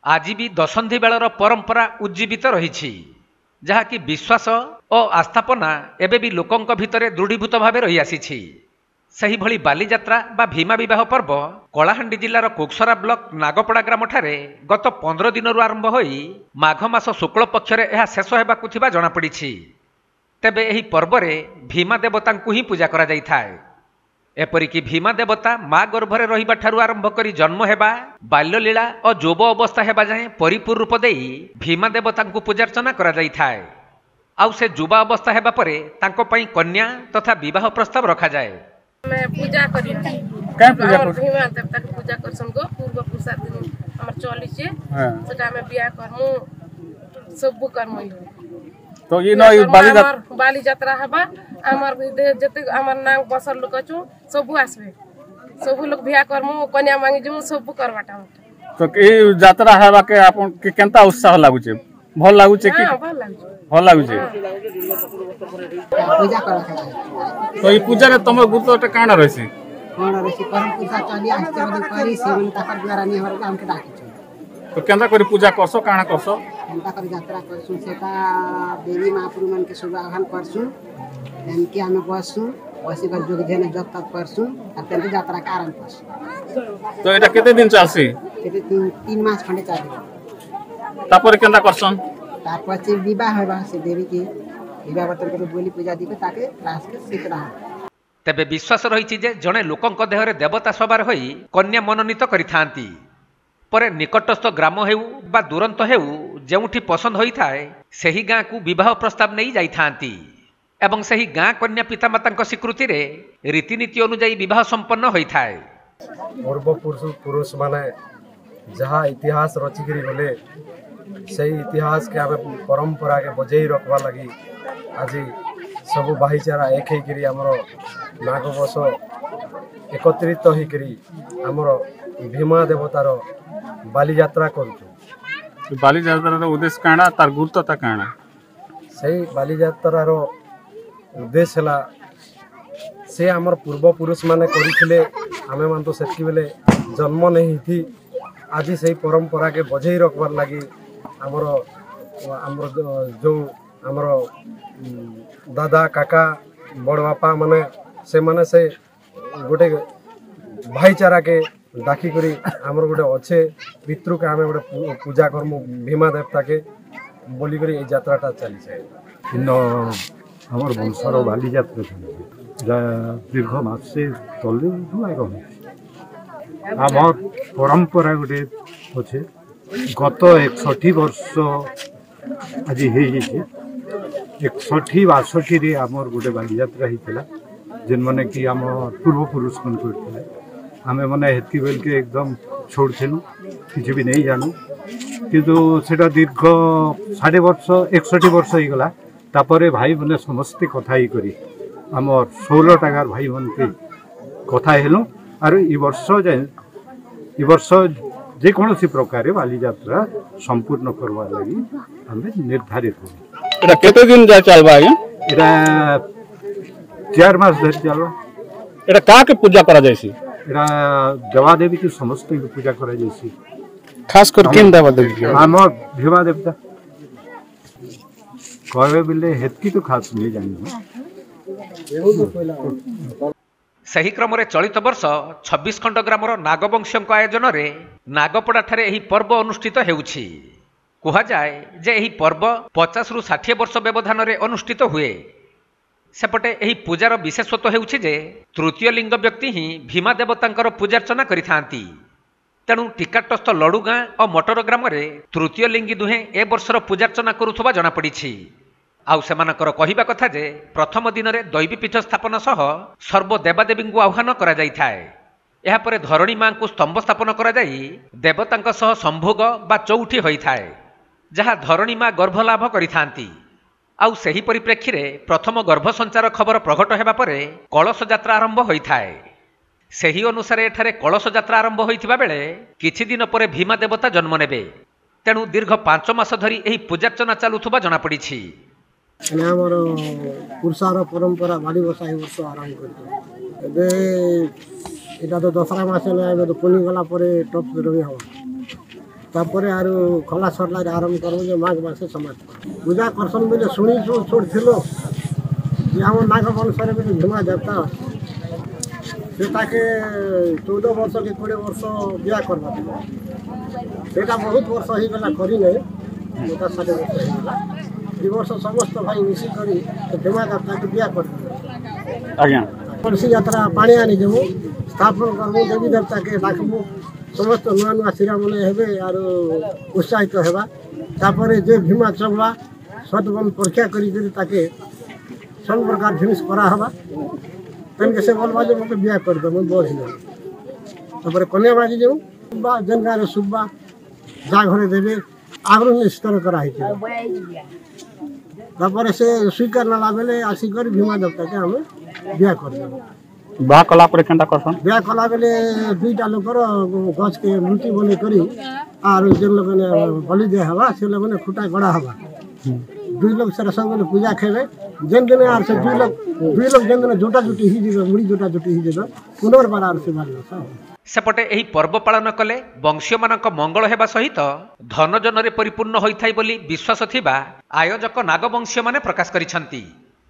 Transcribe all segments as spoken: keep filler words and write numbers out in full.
आज भी दशंधि बेलर परंपरा उज्जीवित रही जहाँकि विश्वास और आस्थापना एबे भी लोकंक भितरे दृढ़ीभूत भाव रही आसी। सही भली बालीजात्रा बा भीमा विवाह पर्व कलाहांडी जिलार कोकसरा ब्लॉक नागपड़ा ग्राम ठारे गत पंद्रह दिन आरंभ होई माघ मास शुक्ल पक्षरे यह शेष हेबाकु थिबा जଣା पड़िछि। तेबे एही पर्वरे भीमा देवतांकु ही पूजा करा जाई थाए। एपरिकी भीमा देवता माँ गर्भरे रहिबा ठारु आरंभ करी जन्म हेबा बाल्यलीला और जोब अवस्था हेबा जाए परिपूर्ण रूप देई भीमा देवतांकु पूजार्चना करा जाई थाए। आउ से युवा अवस्था हेबा परे तांको पई कन्या तथा विवाह प्रस्ताव रखा जाए। मैं पूजा करी का पूजा कर भीमा देवता के पूजा करसन गो पूर्व पुरुषा दिन हमर चली छे सेटा में बियाह करमु सब करमु। तो ये न बाली जात्रा बाली जात्रा हेबा हमर जते हमर नाम बसल लोक छु सब आसबे सब लोग बियाह करमु कन्या मांगी जमु सब करबाटा। तो ए जात्रा हेबा के आपन के केनता उत्साह लागु छे भल लागु छे कि भल लागु छे भल लागु छे पूजा करा छे। तो ये पूजा रे तम गुरुत्व काना रहसी कोन रहसी परम पूजा चली आस्ते बदे करी से मन ताकर द्वारा नि हमर काम के डाकी छे। तो केनता करी पूजा करसो काना करसो केनता करी यात्रा करसु सेटा देवी महापुरु मन के शुभ आह्वान करसु एनके हम बसु बसी कर जोग जेने जब तक करसु आ तेन यात्रा का आरंभ करसु। तो एटा केते दिन चलसी केते तीन तीन मास खंडे चाली तापर केनता करसन तापर से विवाह होबा से देवी के विवाह बतर के बोली पूजा दिबे ताके रास के सीतरा। तेबे विश्वास रही जे जणे लोकंक देहरे देवता सवार होई कन्या मनोनीत करिथांती परे निकटस्थ ग्राम हेउ बा दुरंत हेउ जेउठी पसंद होई थाए सेही गाँ को विवाह प्रस्ताव नहीं जाई थांती एवं सही गाँ कन्या पितामाता स्वीकृति रे रीतिनीति अनुजाई विवाह संपन्न होई थाए। पूर्व पुरुष पुरुष माने जहाँ इतिहास रचिकी गले सही इतिहास के आम परंपरा के बजई रखवा लगी आज सब भाईचारा एक होकर आमर नाग बस एकत्रित होकर आमर भीमा देवतार बालीजात्रा करूँ। बालीजात्रार उद्देश्य काना तार गुरुत्वता काना सही बालीजात्रार उद्देश्य है से आमर पूर्व पुरुष माने करथिले आमे मान तो सेतकी बेले जन्म नहीं थी आज से परंपरा के बजई रखबार लगी आमर आमर जो आमर दादा काका बड़ बापा माने से माने से गोटे भाईचारा के डाकी करी आमर गोटे अच्छे पितृ के आमे गोटे पूजा करमु भीमा देवता के बोली करी ए यात्राटा चली जाए। आमर वंशर बाली यात्रा दीर्घ मासे तले आमर परंपरा गोटे अच्छे गत एकसठी वर्ष आज एकसठी बासठी आमर गोटे बालीजात्रा होता जेन मैंने कि आम पूर्व पुरुष मन करते आमे मैंने हेतकी बेल के एकदम छोड़लु किसी भी नहीं जानू किंतु सेटा दीर्घ साढ़े वर्ष एकसठी वर्ष हो गला तापर भाई मैंने समस्ते कथा ही करी आमर षोल टागार भाई मन के कथा हेलु आर ई वर्ष जाए ई वर्ष जेकोसी प्रकार बालीजात्रा संपूर्ण करवा लगी हमें निर्धारित हो। एटा केते दिन जा चलबा आगे एटा चार मास धरि चलबा। एटा का के पूजा करा जायसी एटा देवा देवी के समस्त के पूजा करा जायसी खास कर किन देवा देवी के हमर भीमा देवता कहबे बिले हेतकी तो खास नहीं जानी। सही क्रम चलित वर्ष छब्बीस खंड ग्रामर नागवंशीय आयोजन में नागपड़ा ठारे एही पर्व अनुष्ठित हेउछि। कुहाजाए जे एही पर्व पचास रु षाठी वर्ष व्यवधान में अनुष्ठित हुए। सेपटे एही पूजार विशेषत्व हेउछि जे तृतीय लिंग व्यक्ति ही भीमा देवतांकर पूजार्चना करिथांती। तेणु टिकाटस्थ लडू गाँ और मटर ग्राम तृतीय लिंगी दुहे ए वर्षर पूजार्चना करुथबा जଣା पड़िछि। आउ सेमानकर कहिबा कथा जे प्रथम दिन में दैवीपीठ स्थापन सह सर्व देवादेवी आह्वान करा जाई थाए। एहा परे धरणी मां को स्तंभ स्थापन करा जाई देवतांक सह संभोग बा चौठी होई थाए जहा धरणी मां गर्भलाभ करिथांती। आउ सेही परिप्रेक्षी रे प्रथम गर्भ संचार खबर प्रकट हेबा परे कलश यात्रा आरंभ होई थाए। सेही अनुसार एठारे कलश यात्रा आरंभ होइथिबा बेले किछि दिन परे भीमा देवता जन्म नेबे। तेणु दीर्घ पांच मास धरी एही पूजार्चना चालुथबा जଣା पड़िछि। आमर पुरुषार परंपरा बाली बसा वर्ष आरंभ कर तो दसरा मस तो पुनी गला टप रवि हम तापर आरु खला सरला आरंभ करूँ जे माघ मासे समाप्त पूजा करसन बोले शुणी छोड़ो जे आम नाग वंशर भी भीमा देवता से चौदह वर्ष कि कोड़े वर्ष बिया करवा से बहुत वर्ष हो गला करी नहीं साढ़े वर्ष होगा दु वर्ष समस्त भाई मिसिक भीमा देवता के बिया कर तुलसी यात्रा पानी आनी जमु स्थापन करमु देवी देवता के डाकमु समस्त नुआ नुआ शिरा मन हे आर उत्साहित होगा तापर जे भीमा चलवा सदबन परीक्षा करी सब प्रकार जिनिस करावा तेन से बोलवा जो मत बिया कर दे बढ़ तापर कन्या मागी जो जेन गाँव सुबा जा घरे देवे आगु निश्चय कराई से स्वीकार नाला बेले आसिक भीमा देवता के आम बिया कर बाहा कला पर केनता करसन बिया कला बेले दुईटा लोकर गछ के मूर्ति बने करी आर जेन लोग ने बलि दे हवा से लोग ने खुटा गड़ा हवा दुई लोग से सब पूजा खेबे जेन दिन आर से दुई लोग दुई लोग जेन दिन जोटा जुटी ही जीव मुड़ी जोटा जुटी ही जीव पुनर्बार आर से बार सेपटे एही पर्व पालन कले वंशीय मानक मंगल हेबा सहित धन जनरे परिपूर्ण होइथाइ बोली विश्वास थिबा आयोजक नागवंशीय माने प्रकाश करिसंती।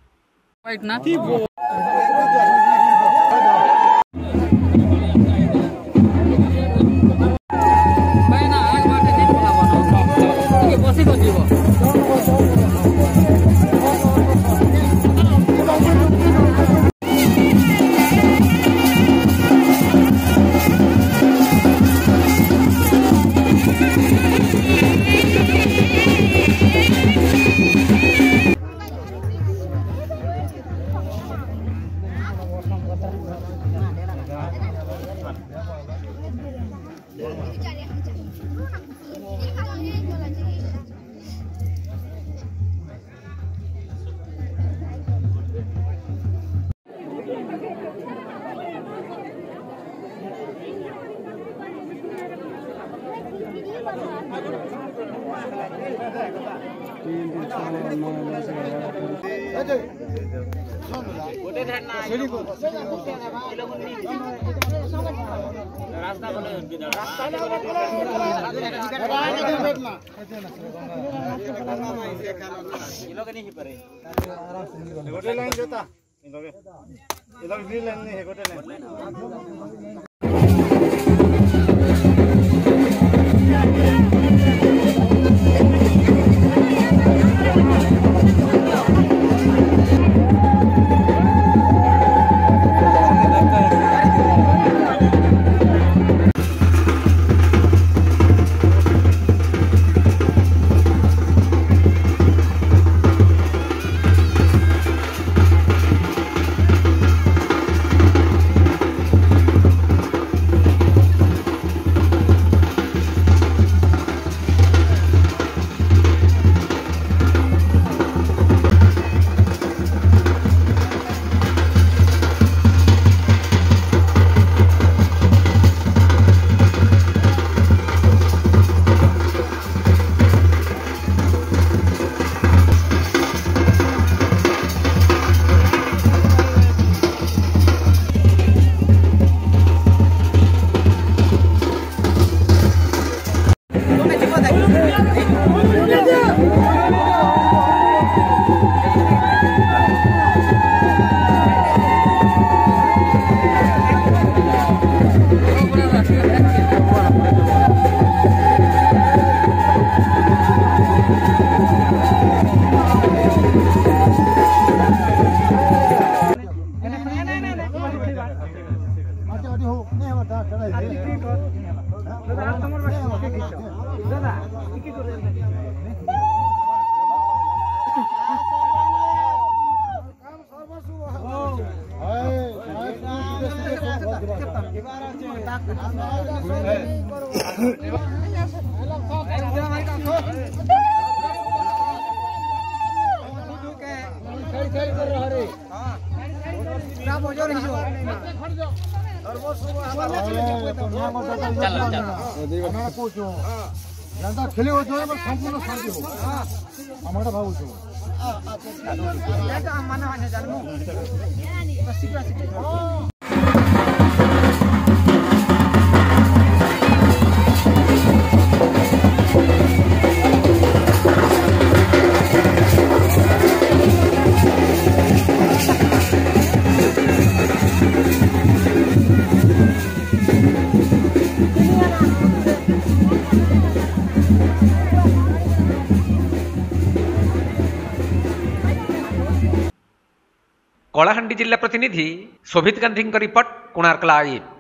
गोटे लाइन जोता ये लोग ये लोग भी लाइन नहीं है गोटे लाइन खेले संपूर्ण शांति हो भाव शीघ्र कलाहांडी जिला प्रतिनिधि शोभित गांधी रिपोर्ट कोणार्क लाइव।